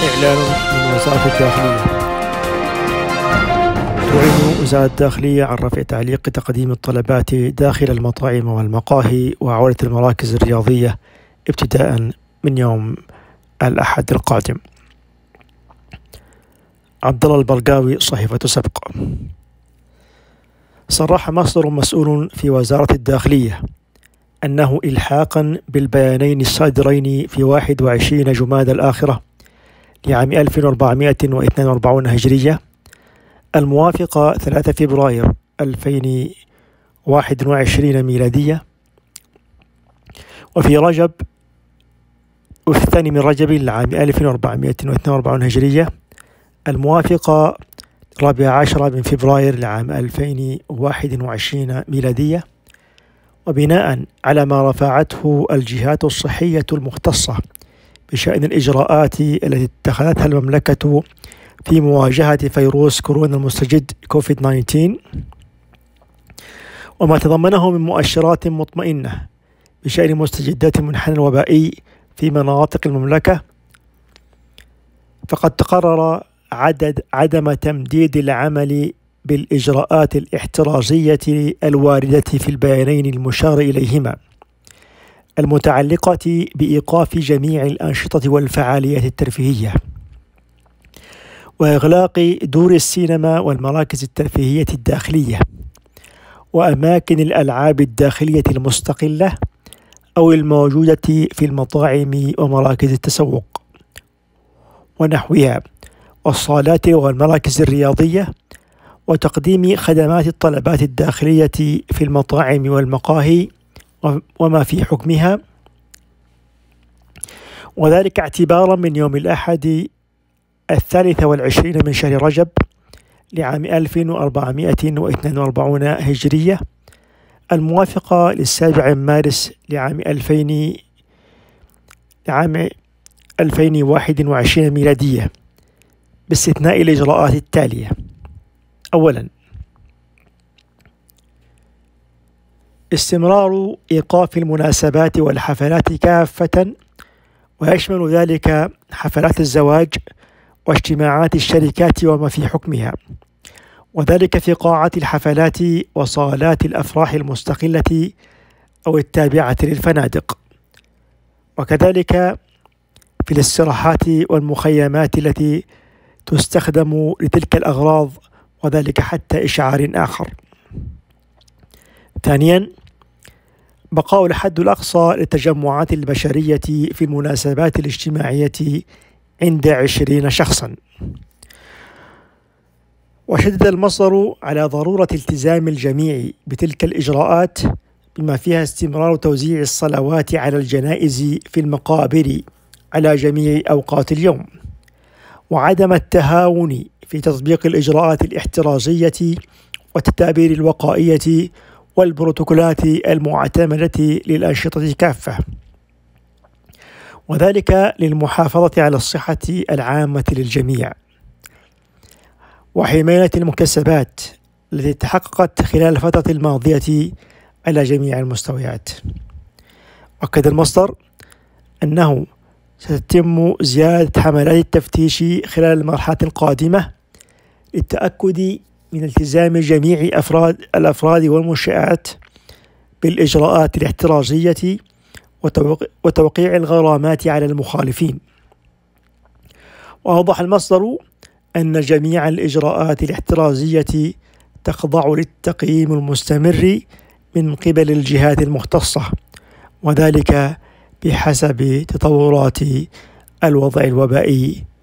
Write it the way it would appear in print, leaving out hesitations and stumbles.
إعلان من وزارة الداخلية. تعلن وزارة الداخلية عن رفع تعليق تقديم الطلبات داخل المطاعم والمقاهي وعودة المراكز الرياضية ابتداء من يوم الأحد القادم. عبد الله البرقاوي، صحيفة سبق. صرح مصدر مسؤول في وزارة الداخلية أنه إلحاقا بالبيانين الصادرين في 21 جمادى الآخرة لعام 1442 هجرية الموافق 3 فبراير 2021 ميلادية، وفي رجب وفي الثاني من رجب لعام 1442 هجرية الموافق 14 من فبراير لعام 2021 ميلادية، وبناء على ما رفعته الجهات الصحية المختصة بشأن الإجراءات التي اتخذتها المملكة في مواجهة فيروس كورونا المستجد كوفيد-19 وما تضمنه من مؤشرات مطمئنة بشأن مستجدات المنحنى الوبائي في مناطق المملكة، فقد تقرر عدم تمديد العمل بالإجراءات الاحترازية الواردة في البيانين المشار إليهما المتعلقة بإيقاف جميع الأنشطة والفعاليات الترفيهية وإغلاق دور السينما والمراكز الترفيهية الداخلية وأماكن الألعاب الداخلية المستقلة أو الموجودة في المطاعم ومراكز التسوق ونحوها والصالات والمراكز الرياضية، وتقديم خدمات الطلبات الداخلية في المطاعم والمقاهي وما في حكمها، وذلك اعتبارا من يوم الأحد 23 من شهر رجب لعام 1442 هجرية الموافقة للسابع من مارس لعام 2021 ميلادية، باستثناء الإجراءات التالية: أولا، استمرار إيقاف المناسبات والحفلات كافة، ويشمل ذلك حفلات الزواج واجتماعات الشركات وما في حكمها، وذلك في قاعات الحفلات وصالات الأفراح المستقلة أو التابعة للفنادق، وكذلك في الاستراحات والمخيمات التي تستخدم لتلك الأغراض، وذلك حتى إشعار آخر. ثانيا، بقاء الحد الأقصى للتجمعات البشرية في المناسبات الاجتماعية عند 20 شخصا. وشدد المصدر على ضرورة التزام الجميع بتلك الإجراءات بما فيها استمرار توزيع الصلوات على الجنائز في المقابر على جميع أوقات اليوم، وعدم التهاون في تطبيق الإجراءات الاحترازية والتدابير الوقائية والبروتوكولات المعتمدة للأنشطة كافة، وذلك للمحافظة على الصحة العامة للجميع وحماية المكتسبات التي تحققت خلال الفترة الماضية على جميع المستويات. وأكد المصدر أنه ستتم زيادة حملات التفتيش خلال المرحلة القادمة للتأكد من التزام جميع الأفراد والمنشآت بالإجراءات الاحترازية وتوقيع الغرامات على المخالفين. وأوضح المصدر أن جميع الإجراءات الاحترازية تخضع للتقييم المستمر من قبل الجهات المختصة، وذلك بحسب تطورات الوضع الوبائي